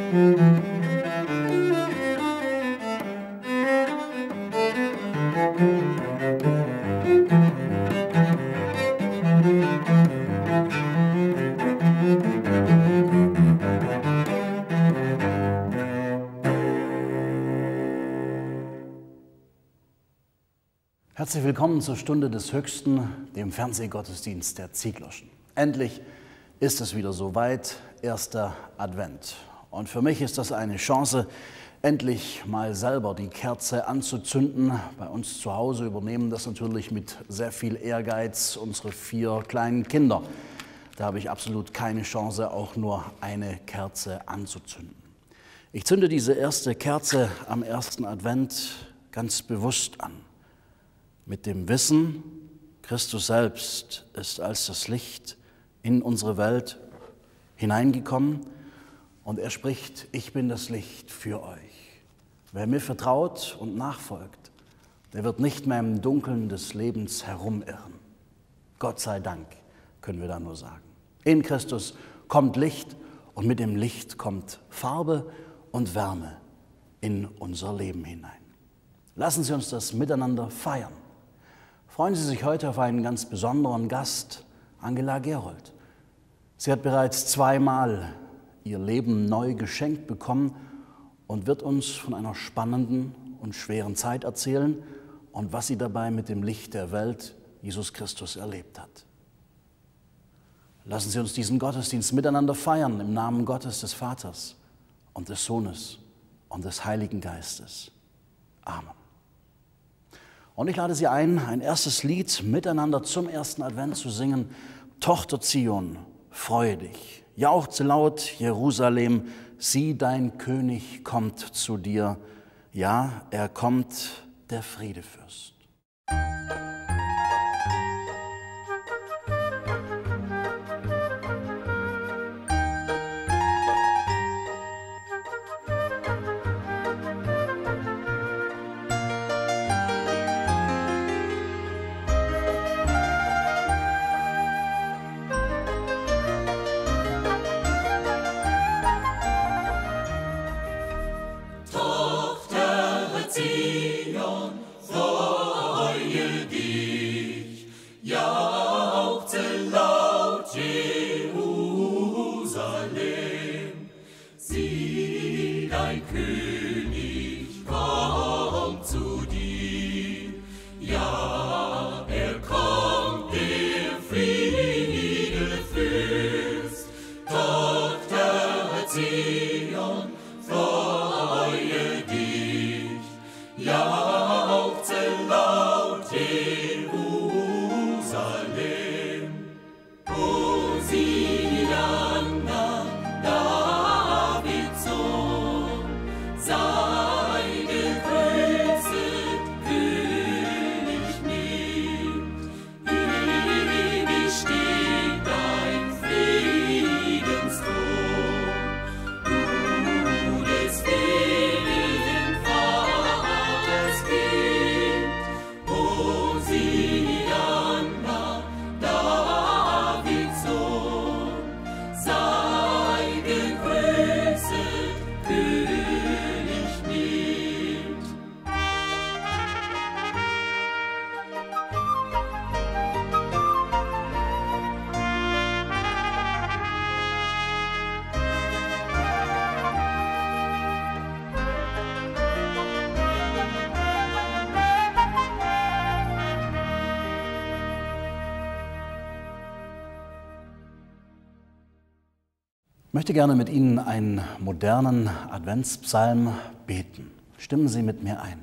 Herzlich willkommen zur Stunde des Höchsten, dem Fernsehgottesdienst der Zieglerschen. Endlich ist es wieder soweit, erster Advent. Und für mich ist das eine Chance, endlich mal selber die Kerze anzuzünden. Bei uns zu Hause übernehmen das natürlich mit sehr viel Ehrgeiz unsere 4 kleinen Kinder. Da habe ich absolut keine Chance, auch nur eine Kerze anzuzünden. Ich zünde diese erste Kerze am ersten Advent ganz bewusst an. Mit dem Wissen, Christus selbst ist als das Licht in unsere Welt hineingekommen und er spricht, ich bin das Licht für euch. Wer mir vertraut und nachfolgt, der wird nicht mehr im Dunkeln des Lebens herumirren. Gott sei Dank, können wir da nur sagen. In Christus kommt Licht und mit dem Licht kommt Farbe und Wärme in unser Leben hinein. Lassen Sie uns das miteinander feiern. Freuen Sie sich heute auf einen ganz besonderen Gast, Angela Gerold. Sie hat bereits 2-mal ihr Leben neu geschenkt bekommen und wird uns von einer spannenden und schweren Zeit erzählen und was sie dabei mit dem Licht der Welt, Jesus Christus, erlebt hat. Lassen Sie uns diesen Gottesdienst miteinander feiern im Namen Gottes des Vaters und des Sohnes und des Heiligen Geistes. Amen. Und ich lade Sie ein erstes Lied miteinander zum ersten Advent zu singen. Tochter Zion, freue dich, jauchze laut, Jerusalem, sieh, dein König kommt zu dir. Ja, er kommt, der Friedefürst. Ich möchte gerne mit Ihnen einen modernen Adventspsalm beten. Stimmen Sie mit mir ein.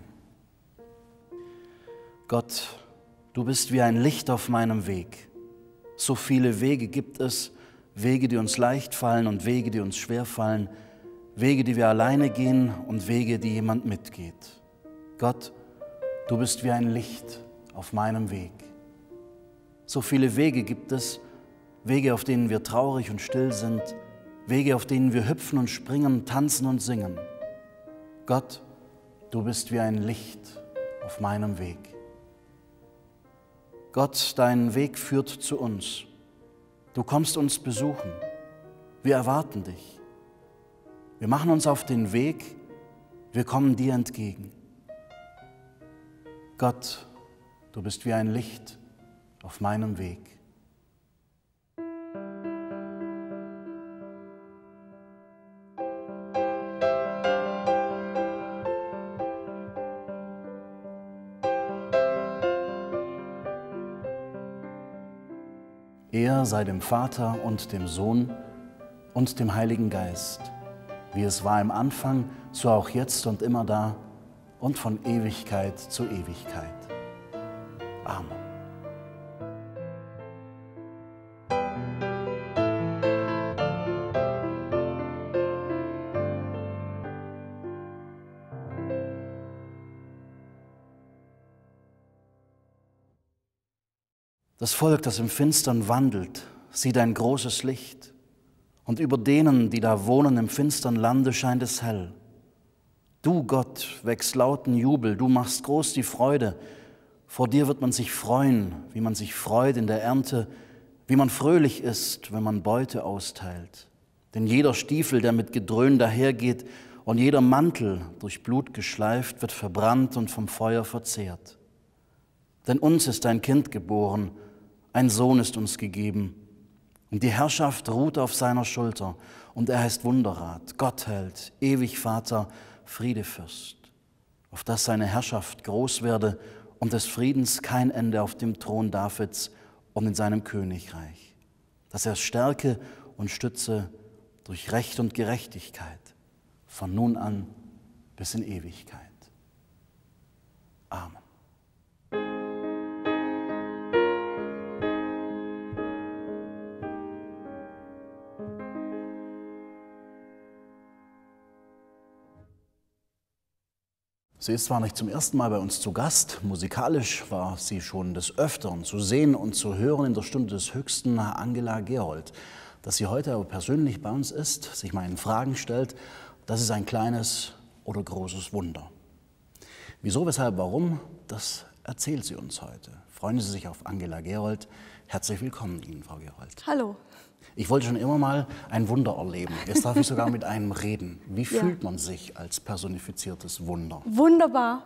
Gott, du bist wie ein Licht auf meinem Weg. So viele Wege gibt es, Wege, die uns leicht fallen und Wege, die uns schwer fallen, Wege, die wir alleine gehen und Wege, die jemand mitgeht. Gott, du bist wie ein Licht auf meinem Weg. So viele Wege gibt es, Wege, auf denen wir traurig und still sind, Wege, auf denen wir hüpfen und springen, tanzen und singen. Gott, du bist wie ein Licht auf meinem Weg. Gott, dein Weg führt zu uns. Du kommst uns besuchen. Wir erwarten dich. Wir machen uns auf den Weg, wir kommen dir entgegen. Gott, du bist wie ein Licht auf meinem Weg. Er sei dem Vater und dem Sohn und dem Heiligen Geist, wie es war im Anfang, so auch jetzt und immer da und von Ewigkeit zu Ewigkeit. Amen. Das Volk, das im Finstern wandelt, sieht ein großes Licht. Und über denen, die da wohnen im finstern Lande, scheint es hell. Du, Gott, wächst lauten Jubel, du machst groß die Freude. Vor dir wird man sich freuen, wie man sich freut in der Ernte, wie man fröhlich ist, wenn man Beute austeilt. Denn jeder Stiefel, der mit Gedröhn dahergeht, und jeder Mantel, durch Blut geschleift, wird verbrannt und vom Feuer verzehrt. Denn uns ist ein Kind geboren, ein Sohn ist uns gegeben, und die Herrschaft ruht auf seiner Schulter, und er heißt Wunderrat, Gottheld, ewig Vater, Friedefürst, auf dass seine Herrschaft groß werde und des Friedens kein Ende auf dem Thron Davids und in seinem Königreich, dass er es stärke und stütze durch Recht und Gerechtigkeit, von nun an bis in Ewigkeit. Amen. Sie ist zwar nicht zum ersten Mal bei uns zu Gast, musikalisch war sie schon des Öfteren zu sehen und zu hören in der Stunde des Höchsten, Angela Gerold. Dass sie heute aber persönlich bei uns ist, sich meinen Fragen stellt, das ist ein kleines oder großes Wunder. Wieso, weshalb, warum, das erzählt sie uns heute. Freuen Sie sich auf Angela Gerold. Herzlich willkommen Ihnen, Frau Gerold. Hallo. Ich wollte schon immer mal ein Wunder erleben. Jetzt darf ich sogar mit einem reden. Wie fühlt man sich als personifiziertes Wunder? Wunderbar.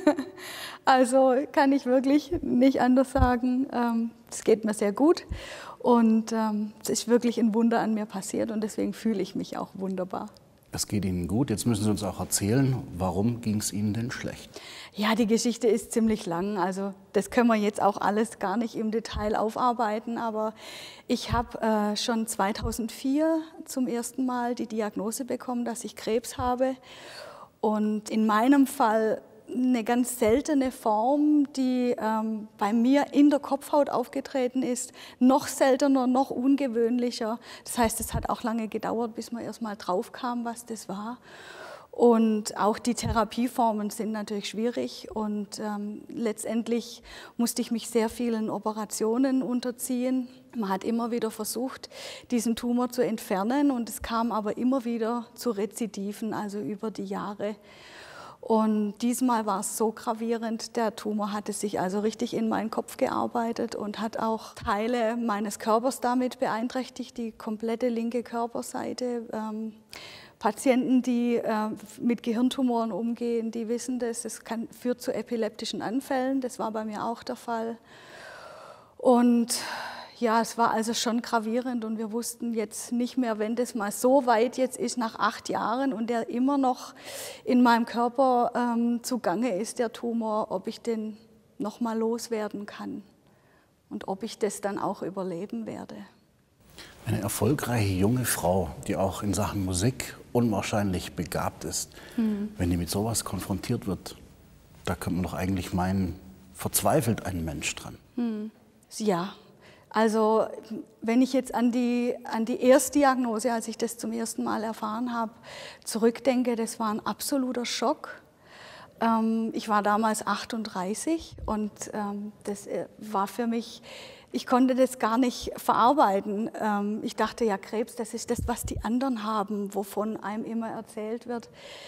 Also kann ich wirklich nicht anders sagen. Es geht mir sehr gut und es ist wirklich ein Wunder an mir passiert und deswegen fühle ich mich auch wunderbar. Es geht Ihnen gut. Jetzt müssen Sie uns auch erzählen, warum ging es Ihnen denn schlecht? Ja, die Geschichte ist ziemlich lang. Also das können wir jetzt auch alles gar nicht im Detail aufarbeiten. Aber ich habe schon 2004 zum ersten Mal die Diagnose bekommen, dass ich Krebs habe. Und in meinem Fall eine ganz seltene Form, die bei mir in der Kopfhaut aufgetreten ist, noch seltener, noch ungewöhnlicher. Das heißt, es hat auch lange gedauert, bis man erst mal drauf kam, was das war. Und auch die Therapieformen sind natürlich schwierig und letztendlich musste ich mich sehr vielen Operationen unterziehen. Man hat immer wieder versucht, diesen Tumor zu entfernen und es kam aber immer wieder zu Rezidiven, also über die Jahre. Und diesmal war es so gravierend, der Tumor hatte sich also richtig in meinen Kopf gearbeitet und hat auch Teile meines Körpers damit beeinträchtigt, die komplette linke Körperseite. Patienten, die mit Gehirntumoren umgehen, die wissen das, führt zu epileptischen Anfällen, das war bei mir auch der Fall. Und ja, es war also schon gravierend und wir wussten jetzt nicht mehr, wenn das mal so weit jetzt ist, nach 8 Jahren und der immer noch in meinem Körper zugange ist, der Tumor, ob ich den noch mal loswerden kann und ob ich das dann auch überleben werde. Eine erfolgreiche junge Frau, die auch in Sachen Musik unwahrscheinlich begabt ist, wenn die mit sowas konfrontiert wird, da könnte man doch eigentlich meinen, verzweifelt ein Mensch dran. Ja. Also wenn ich jetzt an die Erstdiagnose, als ich das zum ersten Mal erfahren habe, zurückdenke, das war ein absoluter Schock. Ich war damals 38 und das war für mich, ich konnte das gar nicht verarbeiten. Ich dachte, ja, Krebs, das ist das, was die anderen haben, wovon einem immer erzählt wird.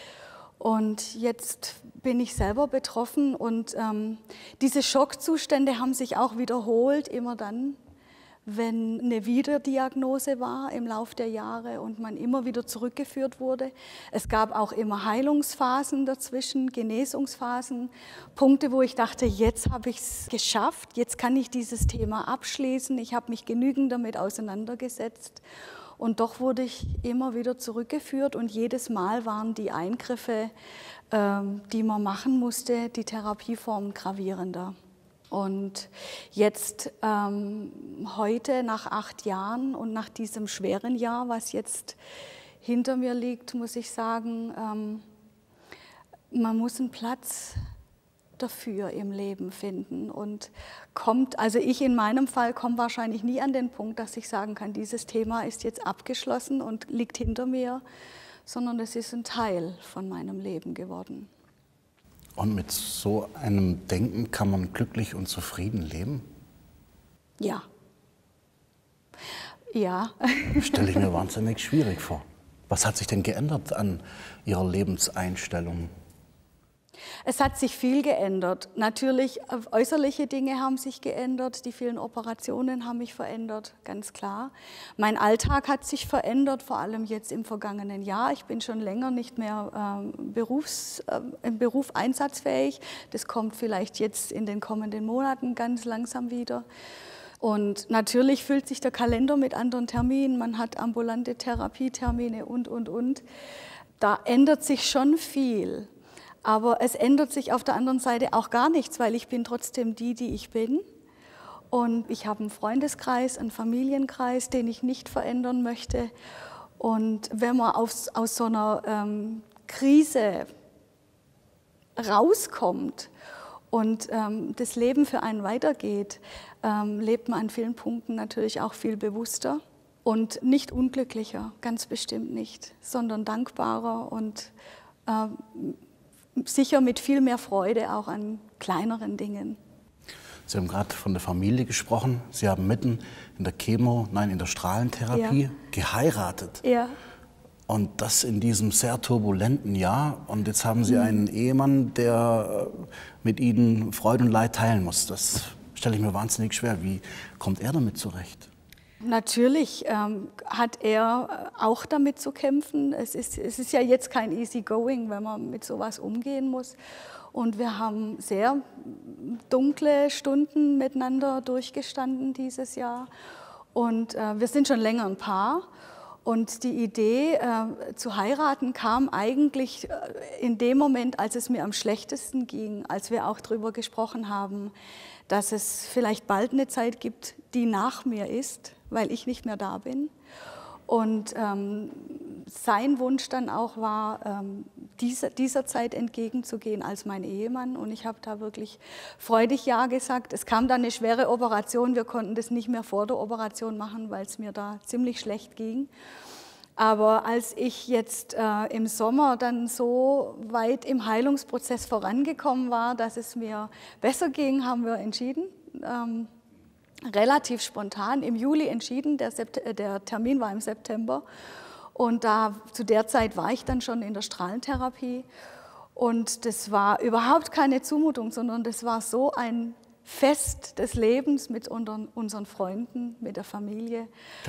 Und jetzt bin ich selber betroffen und diese Schockzustände haben sich auch wiederholt, immer dann, wenn eine Wiederdiagnose war im Lauf der Jahre und man immer wieder zurückgeführt wurde. Es gab auch immer Heilungsphasen dazwischen, Genesungsphasen, Punkte, wo ich dachte, jetzt habe ich es geschafft, jetzt kann ich dieses Thema abschließen, ich habe mich genügend damit auseinandergesetzt. Und doch wurde ich immer wieder zurückgeführt und jedes Mal waren die Eingriffe, die man machen musste, die Therapieformen gravierender. Und jetzt, heute, nach 8 Jahren und nach diesem schweren Jahr, was jetzt hinter mir liegt, muss ich sagen, man muss einen Platz dafür im Leben finden und also ich in meinem Fall komme wahrscheinlich nie an den Punkt, dass ich sagen kann, dieses Thema ist jetzt abgeschlossen und liegt hinter mir, sondern es ist ein Teil von meinem Leben geworden. Und mit so einem Denken kann man glücklich und zufrieden leben? Ja. Ja. Stelle ich mir wahnsinnig schwierig vor. Was hat sich denn geändert an Ihrer Lebenseinstellung? Es hat sich viel geändert. Natürlich, äußerliche Dinge haben sich geändert, die vielen Operationen haben mich verändert, ganz klar. Mein Alltag hat sich verändert, vor allem jetzt im vergangenen Jahr. Ich bin schon länger nicht mehr im Beruf einsatzfähig. Das kommt vielleicht jetzt in den kommenden Monaten ganz langsam wieder. Und natürlich füllt sich der Kalender mit anderen Terminen. Man hat ambulante Therapietermine und. Da ändert sich schon viel. Aber es ändert sich auf der anderen Seite auch gar nichts, weil ich bin trotzdem die ich bin. Und ich habe einen Freundeskreis, einen Familienkreis, den ich nicht verändern möchte. Und wenn man aus so einer Krise rauskommt und das Leben für einen weitergeht, lebt man an vielen Punkten natürlich auch viel bewusster und nicht unglücklicher, ganz bestimmt nicht, sondern dankbarer und sicher mit viel mehr Freude auch an kleineren Dingen. Sie haben gerade von der Familie gesprochen. Sie haben mitten in der Strahlentherapie geheiratet. Ja. Und das in diesem sehr turbulenten Jahr. Und jetzt haben Sie einen Ehemann, der mit Ihnen Freude und Leid teilen muss. Das stelle ich mir wahnsinnig schwer. Wie kommt er damit zurecht? Natürlich hat er auch damit zu kämpfen. Es ist ja jetzt kein easy going, wenn man mit sowas umgehen muss. Und wir haben sehr dunkle Stunden miteinander durchgestanden dieses Jahr. Und wir sind schon länger ein Paar. Und die Idee zu heiraten kam eigentlich in dem Moment, als es mir am schlechtesten ging, als wir auch darüber gesprochen haben, dass es vielleicht bald eine Zeit gibt, die nach mir ist, weil ich nicht mehr da bin. Und sein Wunsch dann auch war, dieser Zeit entgegenzugehen als mein Ehemann. Und ich habe da wirklich freudig Ja gesagt. Es kam dann eine schwere Operation. Wir konnten das nicht mehr vor der Operation machen, weil es mir da ziemlich schlecht ging. Aber als ich jetzt im Sommer dann so weit im Heilungsprozess vorangekommen war, dass es mir besser ging, haben wir entschieden, relativ spontan im Juli entschieden. Der Termin war im September. Und zu der Zeit war ich dann schon in der Strahlentherapie. Und das war überhaupt keine Zumutung, sondern das war so ein Fest des Lebens mit unseren Freunden, mit der Familie.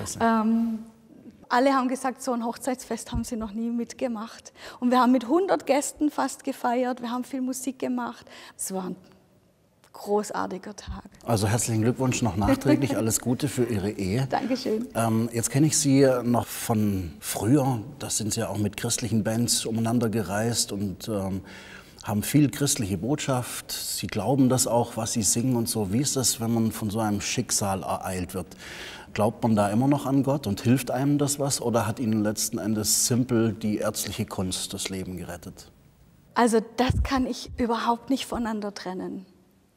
Alle haben gesagt, so ein Hochzeitsfest haben sie noch nie mitgemacht. Und wir haben mit 100 Gästen fast gefeiert, wir haben viel Musik gemacht. Es war ein großartiger Tag. Also herzlichen Glückwunsch noch nachträglich, alles Gute für Ihre Ehe. Dankeschön. Jetzt kenne ich Sie noch von früher, da sind Sie ja auch mit christlichen Bands umeinander gereist und haben viel christliche Botschaft. Sie glauben das auch, was Sie singen und so. Wie ist das, wenn man von so einem Schicksal ereilt wird? Glaubt man da immer noch an Gott und hilft einem das was? Oder hat Ihnen letzten Endes simpel die ärztliche Kunst das Leben gerettet? Also das kann ich überhaupt nicht voneinander trennen.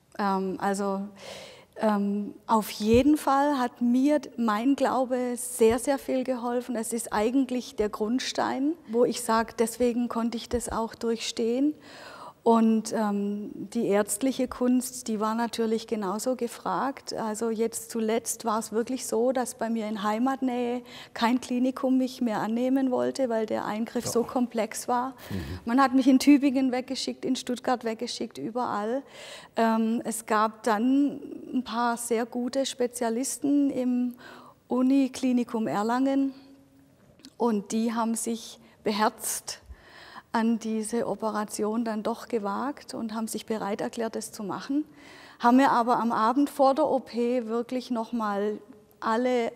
Auf jeden Fall hat mir mein Glaube sehr, sehr viel geholfen. Es ist eigentlich der Grundstein, wo ich sage, deswegen konnte ich das auch durchstehen. Und die ärztliche Kunst, die war natürlich genauso gefragt. Also jetzt zuletzt war es wirklich so, dass bei mir in Heimatnähe kein Klinikum mich mehr annehmen wollte, weil der Eingriff so komplex war. Man hat mich in Tübingen weggeschickt, in Stuttgart weggeschickt, überall. Es gab dann ein paar sehr gute Spezialisten im Uniklinikum Erlangen und die haben sich beherzt an diese Operation dann doch gewagt und haben sich bereit erklärt, das zu machen, haben mir aber am Abend vor der OP wirklich nochmal alle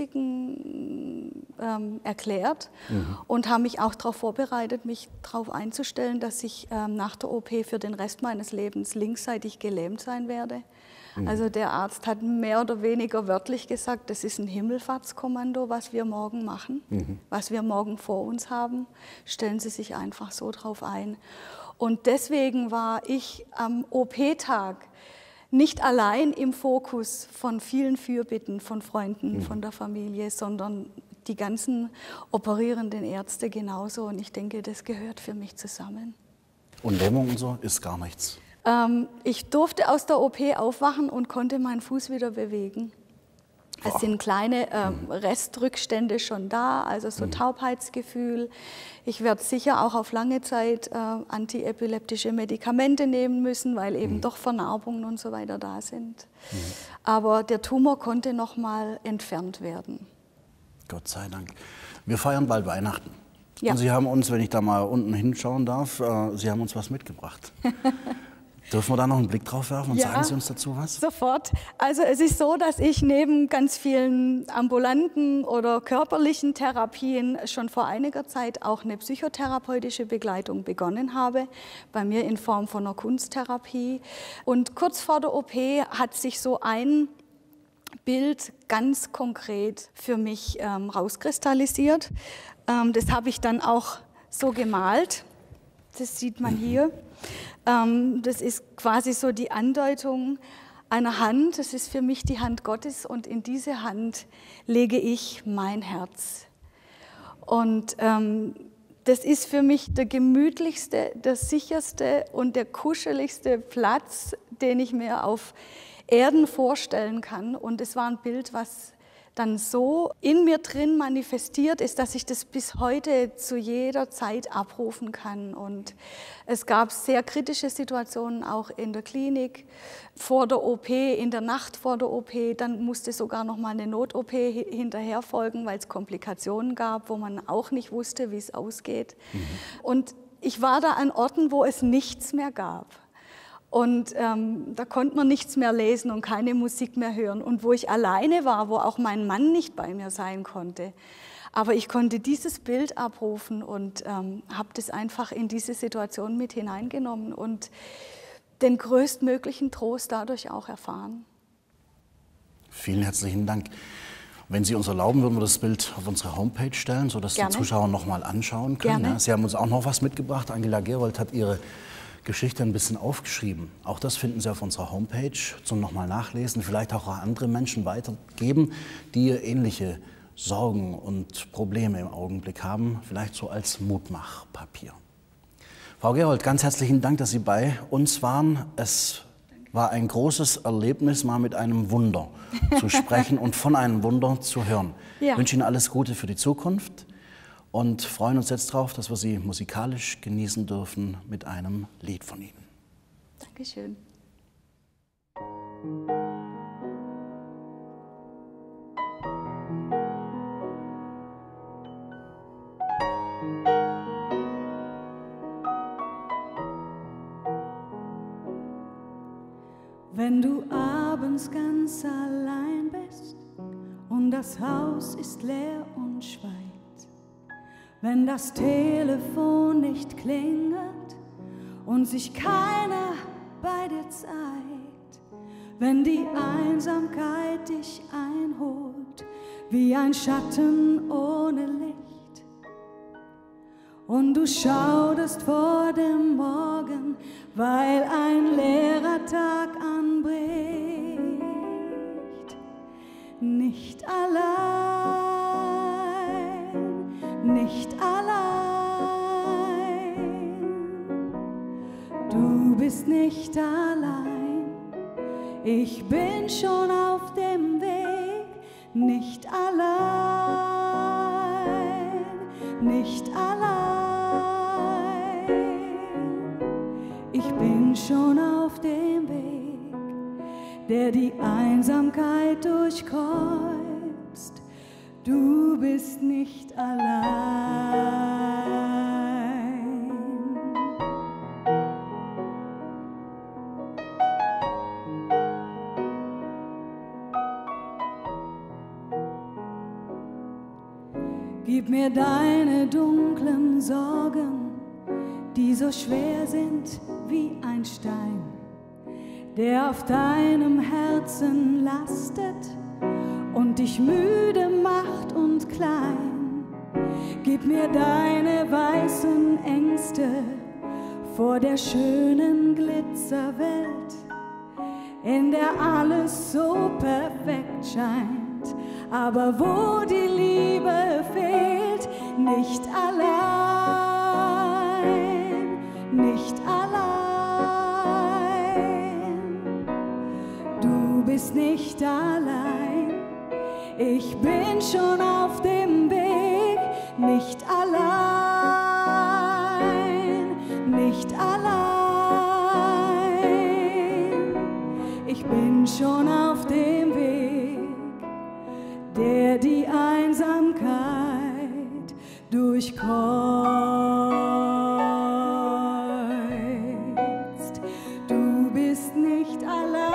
Risiken erklärt und haben mich auch darauf vorbereitet, mich darauf einzustellen, dass ich nach der OP für den Rest meines Lebens linksseitig gelähmt sein werde. Also der Arzt hat mehr oder weniger wörtlich gesagt, das ist ein Himmelfahrtskommando, was wir morgen machen, was wir morgen vor uns haben. Stellen Sie sich einfach so drauf ein. Und deswegen war ich am OP-Tag nicht allein im Fokus von vielen Fürbitten von Freunden, von der Familie, sondern die ganzen operierenden Ärzte genauso. Und ich denke, das gehört für mich zusammen. Und Lähmung und so ist gar nichts? Ich durfte aus der OP aufwachen und konnte meinen Fuß wieder bewegen. Es sind kleine Restrückstände schon da, also so Taubheitsgefühl. Ich werde sicher auch auf lange Zeit antiepileptische Medikamente nehmen müssen, weil eben doch Vernarbungen und so weiter da sind. Aber der Tumor konnte noch mal entfernt werden. Gott sei Dank. Wir feiern bald Weihnachten. Ja. Und Sie haben uns, wenn ich da mal unten hinschauen darf, Sie haben uns was mitgebracht. Dürfen wir da noch einen Blick drauf werfen und sagen Sie uns dazu was? Sofort. Also es ist so, dass ich neben ganz vielen ambulanten oder körperlichen Therapien schon vor einiger Zeit auch eine psychotherapeutische Begleitung begonnen habe, bei mir in Form von einer Kunsttherapie. Und kurz vor der OP hat sich so ein Bild ganz konkret für mich rauskristallisiert. Das habe ich dann auch so gemalt. Das sieht man hier. Das ist quasi so die Andeutung einer Hand. Das ist für mich die Hand Gottes und in diese Hand lege ich mein Herz. Und das ist für mich der gemütlichste, der sicherste und der kuscheligste Platz, den ich mir auf Erden vorstellen kann. Und es war ein Bild, was dann so in mir drin manifestiert ist, dass ich das bis heute zu jeder Zeit abrufen kann. Und es gab sehr kritische Situationen auch in der Klinik, vor der OP, in der Nacht vor der OP. Dann musste sogar noch mal eine Not-OP hinterher folgen, weil es Komplikationen gab, wo man auch nicht wusste, wie es ausgeht. Und ich war da an Orten, wo es nichts mehr gab. Und da konnte man nichts mehr lesen und keine Musik mehr hören. Und wo ich alleine war, wo auch mein Mann nicht bei mir sein konnte. Aber ich konnte dieses Bild abrufen und habe das einfach in diese Situation mit hineingenommen und den größtmöglichen Trost dadurch auch erfahren. Vielen herzlichen Dank. Wenn Sie uns erlauben, würden wir das Bild auf unsere Homepage stellen, sodass die Zuschauer noch mal anschauen können. Gerne. Ja, Sie haben uns auch noch was mitgebracht. Angela Gerold hat ihre Geschichte ein bisschen aufgeschrieben. Auch das finden Sie auf unserer Homepage zum nochmal nachlesen, vielleicht auch an andere Menschen weitergeben, die ähnliche Sorgen und Probleme im Augenblick haben, vielleicht so als Mutmachpapier. Frau Gerold, ganz herzlichen Dank, dass Sie bei uns waren. Es war ein großes Erlebnis, mal mit einem Wunder zu sprechen und von einem Wunder zu hören. Ich wünsche Ihnen alles Gute für die Zukunft und freuen uns jetzt darauf, dass wir Sie musikalisch genießen dürfen mit einem Lied von Ihnen. Dankeschön. Wenn du abends ganz allein bist und das Haus ist leer und schweigt, wenn das Telefon nicht klingelt und sich keiner bei dir zeigt, wenn die Einsamkeit dich einholt wie ein Schatten ohne Licht und du schauderst vor dem Morgen, weil ein leerer Tag anbricht. Nicht allein, nicht allein. Du bist nicht allein. Ich bin schon auf dem Weg, nicht allein, nicht allein. Ich bin schon auf dem Weg, der die Einsamkeit durchkreuzt. Du bist nicht allein. Gib mir deine dunklen Sorgen, die so schwer sind wie ein Stein, der auf deinem Herzen lastet und dich müde macht und klein. Gib mir deine weißen Ängste vor der schönen Glitzerwelt, in der alles so perfekt scheint, aber wo die Liebe fehlt, nicht allein, nicht allein. Du bist nicht allein, ich bin schon auf dem Weg, nicht allein, nicht allein. Ich bin schon auf dem Weg, der die Einsamkeit durchkreuzt. Du bist nicht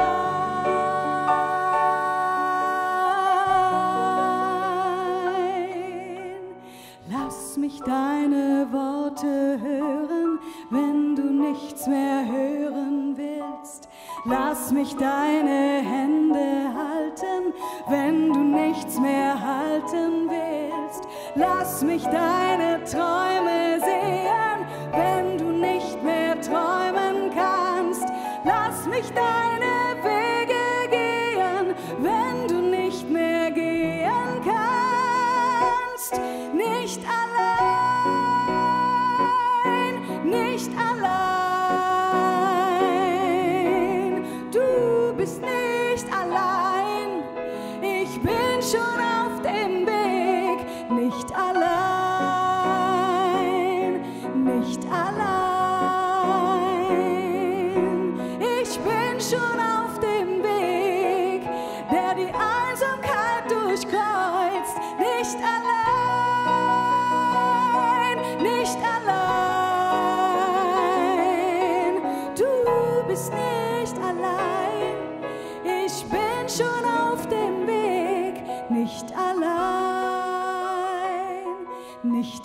allein. Lass mich deine Worte hören, wenn du nichts mehr hören willst. Lass mich deine Hände halten, wenn du nichts mehr halten willst. Lass mich deine Träume sehen, wenn du nicht mehr träumen kannst. Lass mich deine Wege gehen, wenn du nicht mehr gehen kannst. Nicht allein, nicht allein. Du bist nicht allein, ich bin schon auf dem Weg, nicht allein, nicht allein. Ich bin schon auf dem Weg, der die Einsamkeit durchkreuzt, nicht allein, nicht allein. Du bist nicht allein, ich bin schon auf dem Weg, nicht allein, nicht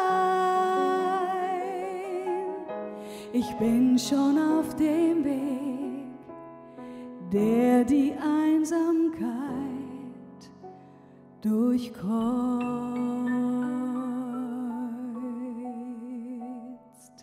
allein. Ich bin schon auf dem Weg, der die Einsamkeit durchkreuzt.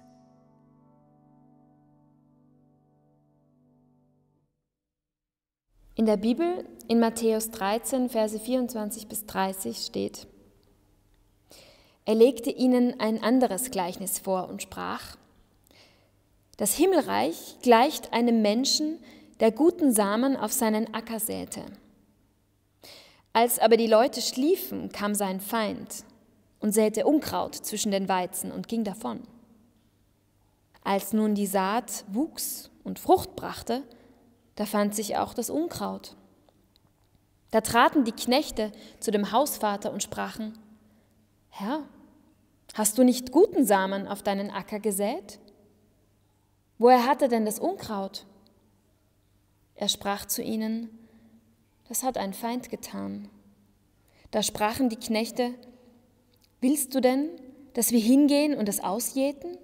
In der Bibel, in Matthäus 13, Verse 24 bis 30 steht: Er legte ihnen ein anderes Gleichnis vor und sprach: Das Himmelreich gleicht einem Menschen, der guten Samen auf seinen Acker säte. Als aber die Leute schliefen, kam sein Feind und säte Unkraut zwischen den Weizen und ging davon. Als nun die Saat wuchs und Frucht brachte, da fand sich auch das Unkraut. Da traten die Knechte zu dem Hausvater und sprachen: Herr, hast du nicht guten Samen auf deinen Acker gesät? Woher hat er denn das Unkraut? Er sprach zu ihnen: Das hat ein Feind getan. Da sprachen die Knechte: Willst du denn, dass wir hingehen und es ausjäten?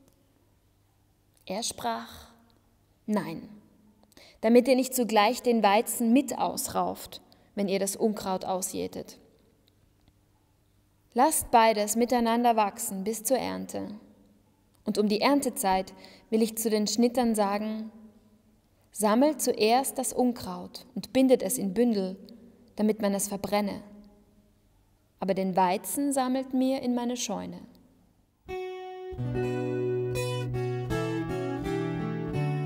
Er sprach: Nein, damit ihr nicht zugleich den Weizen mit ausrauft, wenn ihr das Unkraut ausjätet. Lasst beides miteinander wachsen bis zur Ernte. Und um die Erntezeit will ich zu den Schnittern sagen: Sammelt zuerst das Unkraut und bindet es in Bündel, damit man es verbrenne. Aber den Weizen sammelt mir in meine Scheune.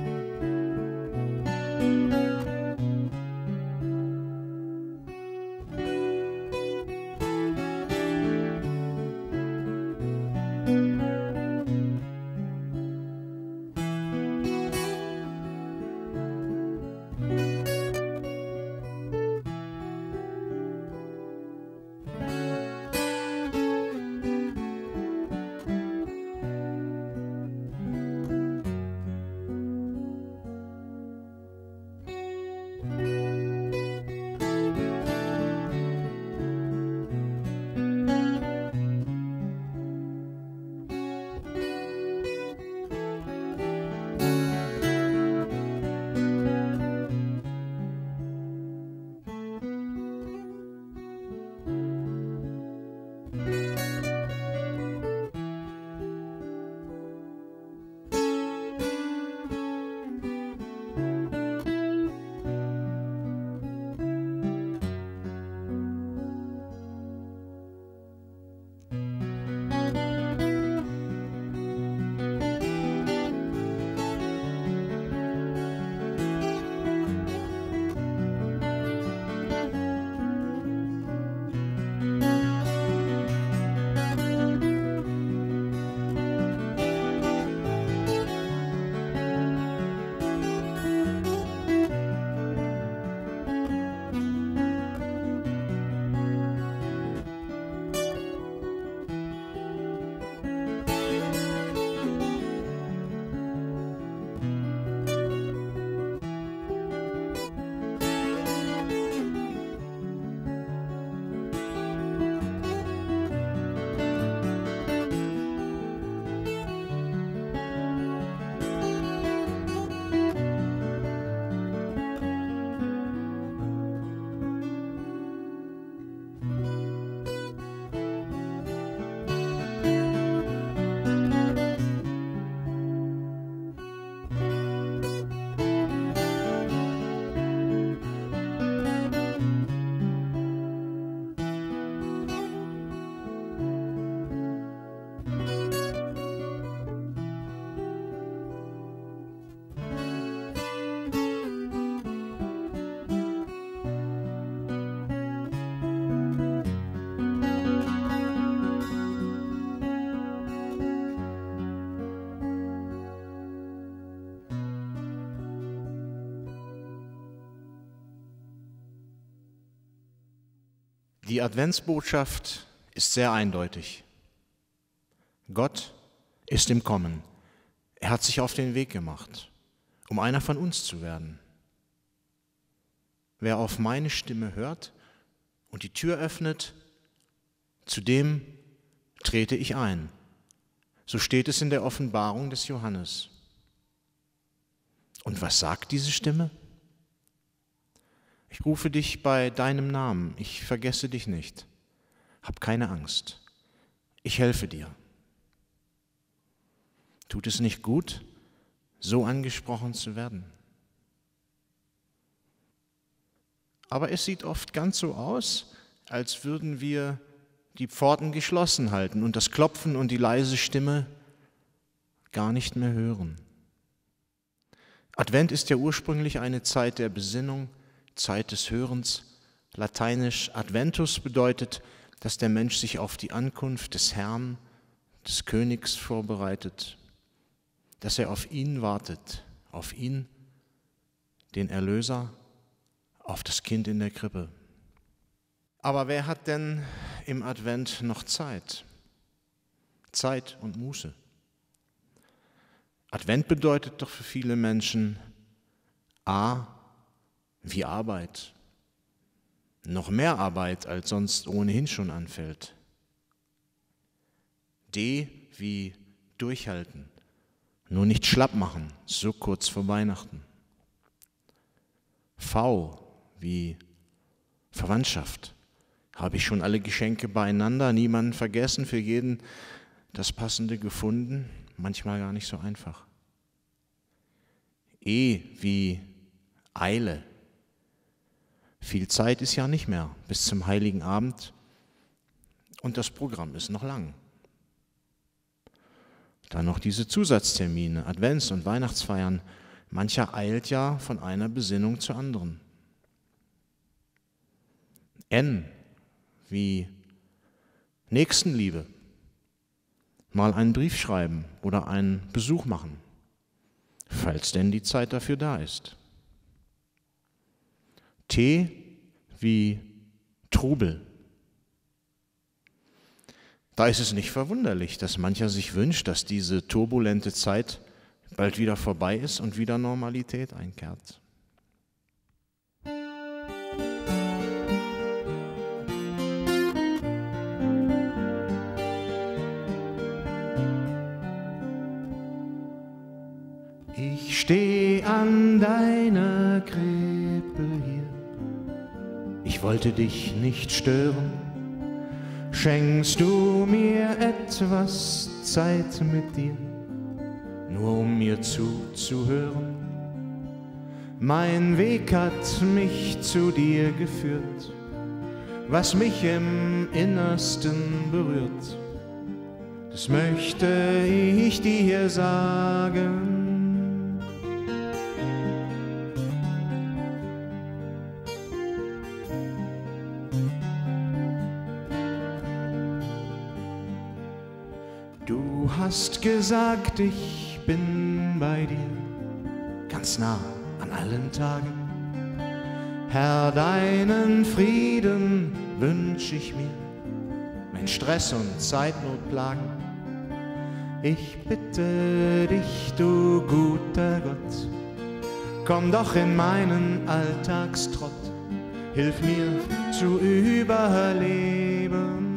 Die Adventsbotschaft ist sehr eindeutig. Gott ist im Kommen. Er hat sich auf den Weg gemacht, um einer von uns zu werden. Wer auf meine Stimme hört und die Tür öffnet, zu dem trete ich ein. So steht es in der Offenbarung des Johannes. Und was sagt diese Stimme? Ich rufe dich bei deinem Namen, ich vergesse dich nicht. Hab keine Angst, ich helfe dir. Tut es nicht gut, so angesprochen zu werden? Aber es sieht oft ganz so aus, als würden wir die Pforten geschlossen halten und das Klopfen und die leise Stimme gar nicht mehr hören. Advent ist ja ursprünglich eine Zeit der Besinnung, Zeit des Hörens. Lateinisch Adventus bedeutet, dass der Mensch sich auf die Ankunft des Herrn, des Königs vorbereitet, dass er auf ihn wartet, auf ihn, den Erlöser, auf das Kind in der Krippe. Aber wer hat denn im Advent noch Zeit? Zeit und Muße. Advent bedeutet doch für viele Menschen A wie Arbeit. Noch mehr Arbeit, als sonst ohnehin schon anfällt. D wie Durchhalten. Nur nicht schlapp machen, so kurz vor Weihnachten. V wie Verwandtschaft. Habe ich schon alle Geschenke beieinander, niemanden vergessen, für jeden das Passende gefunden? Manchmal gar nicht so einfach. E wie Eile. Viel Zeit ist ja nicht mehr bis zum Heiligen Abend und das Programm ist noch lang. Dann noch diese Zusatztermine, Advents- und Weihnachtsfeiern. Mancher eilt ja von einer Besinnung zur anderen. N wie Nächstenliebe. Mal einen Brief schreiben oder einen Besuch machen, falls denn die Zeit dafür da ist. T wie Trubel. Da ist es nicht verwunderlich, dass mancher sich wünscht, dass diese turbulente Zeit bald wieder vorbei ist und wieder Normalität einkehrt. Ich steh an deiner Krippe hier, ich wollte dich nicht stören. Schenkst du mir etwas Zeit mit dir, nur um mir zuzuhören? Mein Weg hat mich zu dir geführt, was mich im Innersten berührt, das möchte ich dir sagen. Du hast gesagt, ich bin bei dir, ganz nah an allen Tagen. Herr, deinen Frieden wünsch ich mir, wenn Stress und Zeitnot plagen. Ich bitte dich, du guter Gott, komm doch in meinen Alltagstrott, hilf mir zu überleben.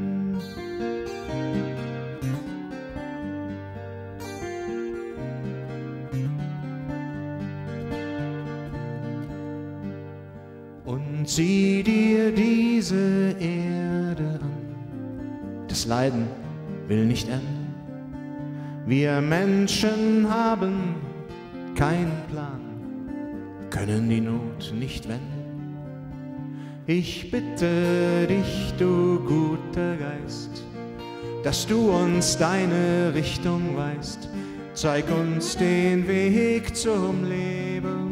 Und sieh dir diese Erde an, das Leiden will nicht enden. Wir Menschen haben keinen Plan, können die Not nicht wenden. Ich bitte dich, du guter Geist, dass du uns deine Richtung weist, zeig uns den Weg zum Leben.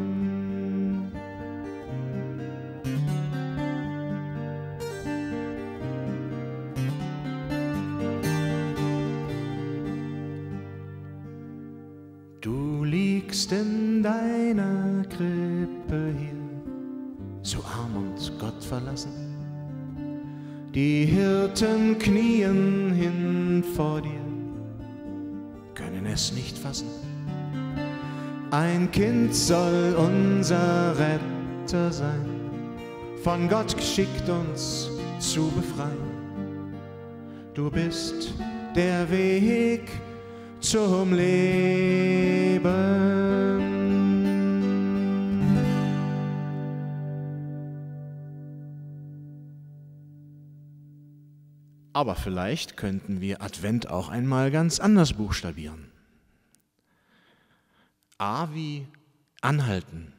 Du liegst in deiner Krippe hier, so arm und Gott verlassen. Die Hirten knien hin vor dir, können es nicht fassen. Ein Kind soll unser Retter sein, von Gott geschickt uns zu befreien. Du bist der Weg zum Leben. Aber vielleicht könnten wir Advent auch einmal ganz anders buchstabieren. A wie anhalten,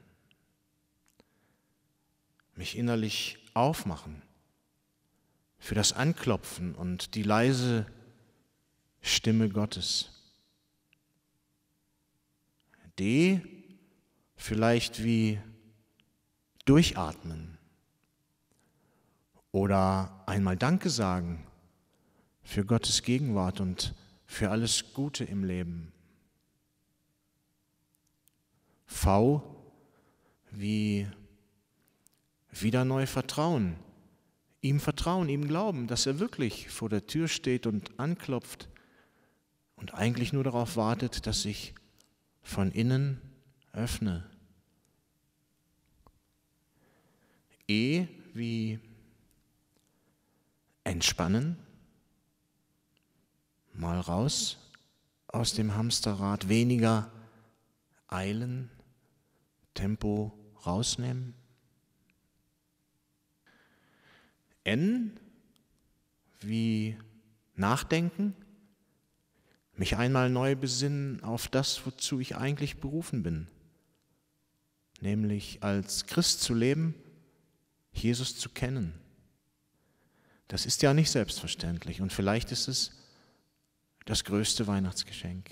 mich innerlich aufmachen für das Anklopfen und die leise Stimme Gottes. D vielleicht wie durchatmen oder einmal Danke sagen für Gottes Gegenwart und für alles Gute im Leben. V wie wieder neu vertrauen, ihm glauben, dass er wirklich vor der Tür steht und anklopft und eigentlich nur darauf wartet, dass ich von innen öffne. E wie entspannen, mal raus aus dem Hamsterrad, weniger eilen, Tempo rausnehmen. N wie nachdenken, mich einmal neu besinnen auf das, wozu ich eigentlich berufen bin, nämlich als Christ zu leben, Jesus zu kennen. Das ist ja nicht selbstverständlich und vielleicht ist es das größte Weihnachtsgeschenk.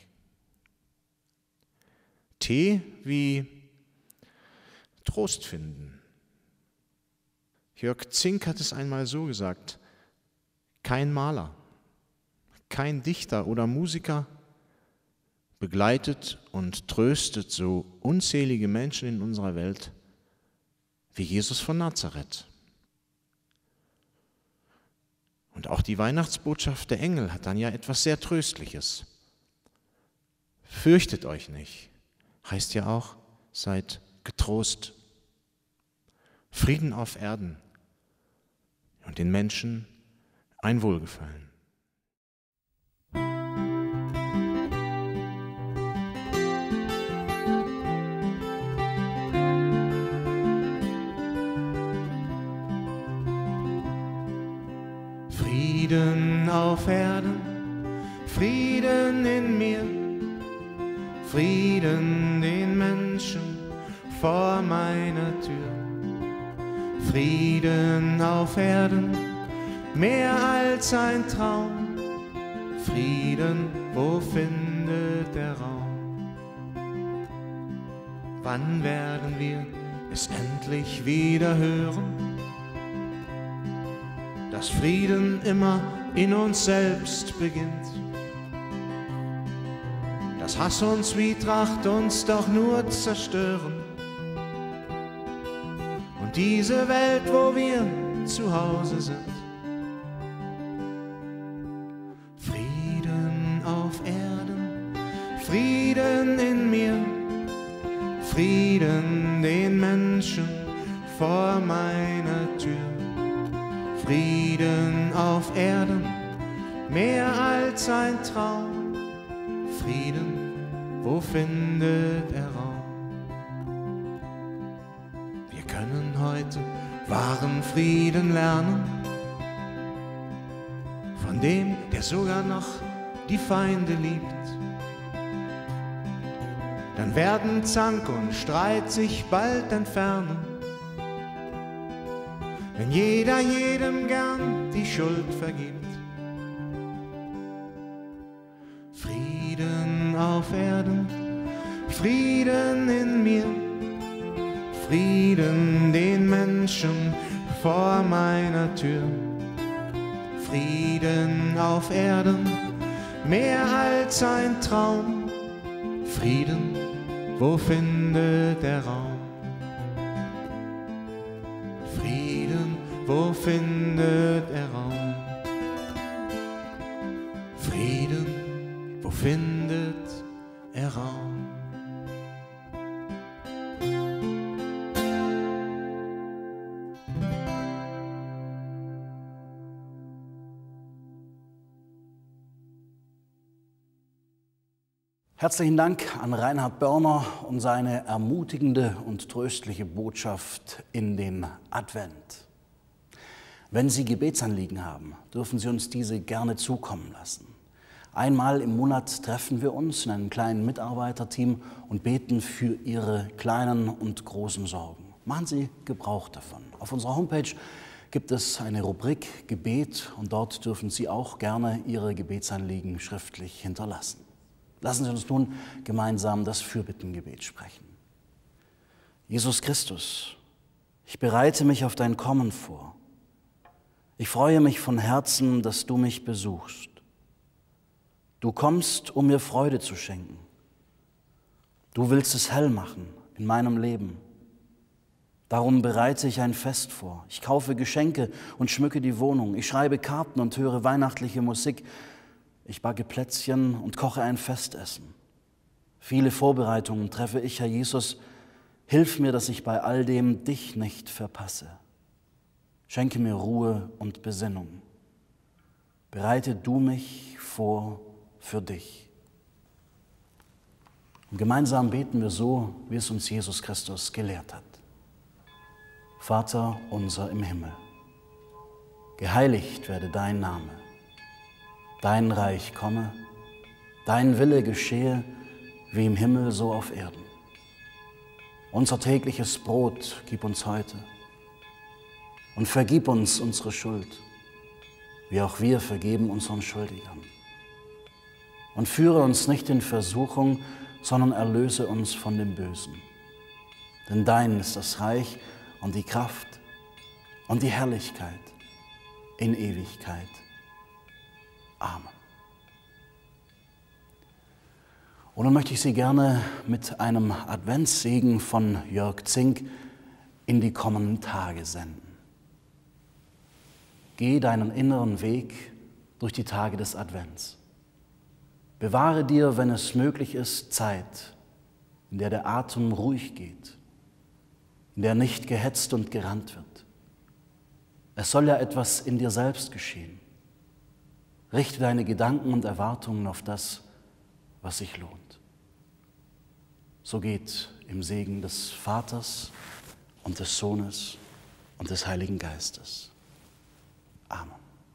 T wie Trost finden. Jörg Zink hat es einmal so gesagt: Kein Maler, kein Dichter oder Musiker begleitet und tröstet so unzählige Menschen in unserer Welt wie Jesus von Nazareth. Und auch die Weihnachtsbotschaft der Engel hat dann ja etwas sehr Tröstliches. Fürchtet euch nicht, heißt ja auch, seid getrost. Frieden auf Erden und den Menschen ein Wohlgefallen. Frieden auf Erden, Frieden in mir, Frieden den Menschen vor meiner Tür. Frieden auf Erden, mehr als ein Traum. Frieden, wo findet der Raum? Wann werden wir es endlich wieder hören? Dass Frieden immer in uns selbst beginnt. Dass Hass und Zwietracht uns doch nur zerstören. Und diese Welt, wo wir zu Hause sind. Frieden auf Erden, Frieden in mir, Frieden den Menschen vor meiner Tür. Frieden auf Erden, mehr als ein Traum. Frieden, wo findet er Raum? Wir können heute wahren Frieden lernen, von dem, der sogar noch die Feinde liebt. Dann werden Zank und Streit sich bald entfernen, wenn jeder jedem gern die Schuld vergibt. Frieden auf Erden, Frieden in mir, Frieden den Menschen vor meiner Tür. Frieden auf Erden, mehr als ein Traum. Frieden, wo findet der Raum? wo findet er Raum? Frieden, wo findet er Raum? Herzlichen Dank an Reinhard Börner und seine ermutigende und tröstliche Botschaft in den Advent. Wenn Sie Gebetsanliegen haben, dürfen Sie uns diese gerne zukommen lassen. Einmal im Monat treffen wir uns in einem kleinen Mitarbeiterteam und beten für Ihre kleinen und großen Sorgen. Machen Sie Gebrauch davon. Auf unserer Homepage gibt es eine Rubrik Gebet und dort dürfen Sie auch gerne Ihre Gebetsanliegen schriftlich hinterlassen. Lassen Sie uns nun gemeinsam das Fürbittengebet sprechen. Jesus Christus, ich bereite mich auf dein Kommen vor. Ich freue mich von Herzen, dass du mich besuchst. Du kommst, um mir Freude zu schenken. Du willst es hell machen in meinem Leben. Darum bereite ich ein Fest vor. Ich kaufe Geschenke und schmücke die Wohnung. Ich schreibe Karten und höre weihnachtliche Musik. Ich backe Plätzchen und koche ein Festessen. Viele Vorbereitungen treffe ich, Herr Jesus. Hilf mir, dass ich bei all dem dich nicht verpasse. Schenke mir Ruhe und Besinnung. Bereite du mich vor für dich. Und gemeinsam beten wir so, wie es uns Jesus Christus gelehrt hat. Vater unser im Himmel, geheiligt werde dein Name. Dein Reich komme, dein Wille geschehe, wie im Himmel so auf Erden. Unser tägliches Brot gib uns heute und vergib uns unsere Schuld, wie auch wir vergeben unseren Schuldigern. Und führe uns nicht in Versuchung, sondern erlöse uns von dem Bösen. Denn dein ist das Reich und die Kraft und die Herrlichkeit in Ewigkeit. Amen. Und nun möchte ich Sie gerne mit einem Adventssegen von Jörg Zink in die kommenden Tage senden. Geh deinen inneren Weg durch die Tage des Advents. Bewahre dir, wenn es möglich ist, Zeit, in der der Atem ruhig geht, in der nicht gehetzt und gerannt wird. Es soll ja etwas in dir selbst geschehen. Richte deine Gedanken und Erwartungen auf das, was sich lohnt. So geht im Segen des Vaters und des Sohnes und des Heiligen Geistes. Amen.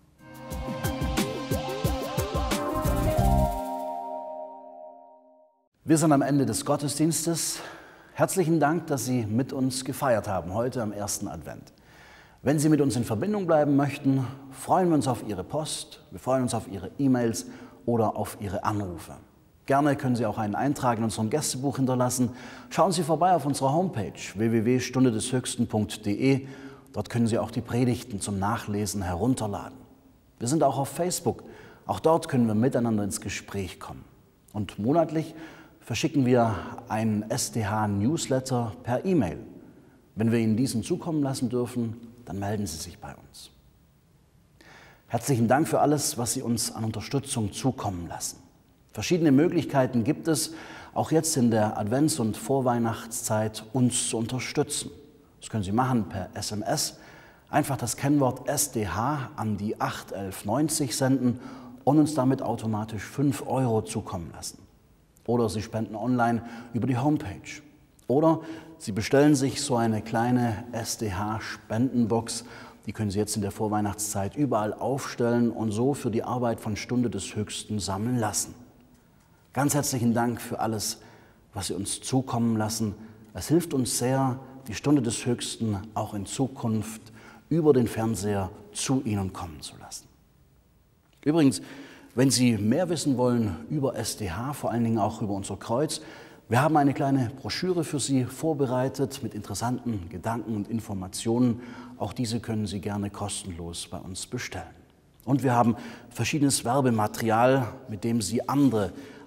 Wir sind am Ende des Gottesdienstes. Herzlichen Dank, dass Sie mit uns gefeiert haben, heute am ersten Advent. Wenn Sie mit uns in Verbindung bleiben möchten, freuen wir uns auf Ihre Post, wir freuen uns auf Ihre E-Mails oder auf Ihre Anrufe. Gerne können Sie auch einen Eintrag in unserem Gästebuch hinterlassen. Schauen Sie vorbei auf unserer Homepage www.stundedeshöchsten.de. Dort können Sie auch die Predigten zum Nachlesen herunterladen. Wir sind auch auf Facebook. Auch dort können wir miteinander ins Gespräch kommen. Und monatlich verschicken wir einen SDH-Newsletter per E-Mail. Wenn wir Ihnen diesen zukommen lassen dürfen, dann melden Sie sich bei uns. Herzlichen Dank für alles, was Sie uns an Unterstützung zukommen lassen. Verschiedene Möglichkeiten gibt es, auch jetzt in der Advents- und Vorweihnachtszeit uns zu unterstützen. Das können Sie machen per SMS. Einfach das Kennwort SDH an die 81190 senden und uns damit automatisch 5 € zukommen lassen. Oder Sie spenden online über die Homepage. Oder Sie bestellen sich so eine kleine SDH-Spendenbox. Die können Sie jetzt in der Vorweihnachtszeit überall aufstellen und so für die Arbeit von Stunde des Höchsten sammeln lassen. Ganz herzlichen Dank für alles, was Sie uns zukommen lassen. Es hilft uns sehr, die Stunde des Höchsten auch in Zukunft über den Fernseher zu Ihnen kommen zu lassen. Übrigens, wenn Sie mehr wissen wollen über SDH, vor allen Dingen auch über unser Kreuz, wir haben eine kleine Broschüre für Sie vorbereitet mit interessanten Gedanken und Informationen. Auch diese können Sie gerne kostenlos bei uns bestellen. Und wir haben verschiedenes Werbematerial, mit dem Sie andere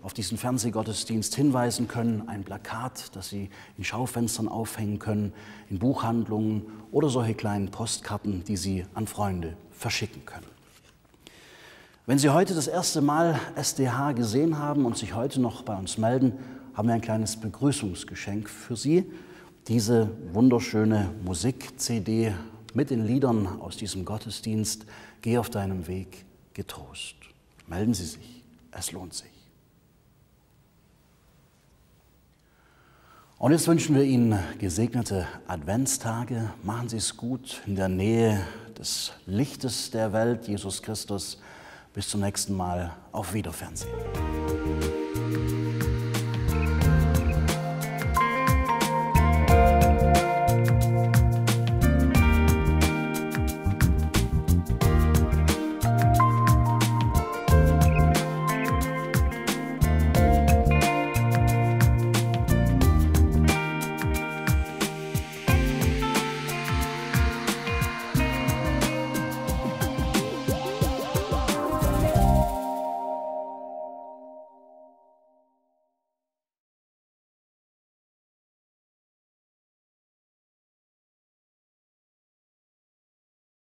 auf diesen Fernsehgottesdienst hinweisen können, ein Plakat, das Sie in Schaufenstern aufhängen können, in Buchhandlungen oder solche kleinen Postkarten, die Sie an Freunde verschicken können. Wenn Sie heute das erste Mal SDH gesehen haben und sich heute noch bei uns melden, haben wir ein kleines Begrüßungsgeschenk für Sie. Diese wunderschöne Musik-CD mit den Liedern aus diesem Gottesdienst, Geh auf deinem Weg getrost. Melden Sie sich, es lohnt sich. Und jetzt wünschen wir Ihnen gesegnete Adventstage. Machen Sie es gut in der Nähe des Lichtes der Welt, Jesus Christus. Bis zum nächsten Mal. Auf Wiederfernsehen.